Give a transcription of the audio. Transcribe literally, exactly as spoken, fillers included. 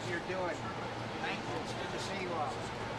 you're doing. Thank you. It's good to see you all.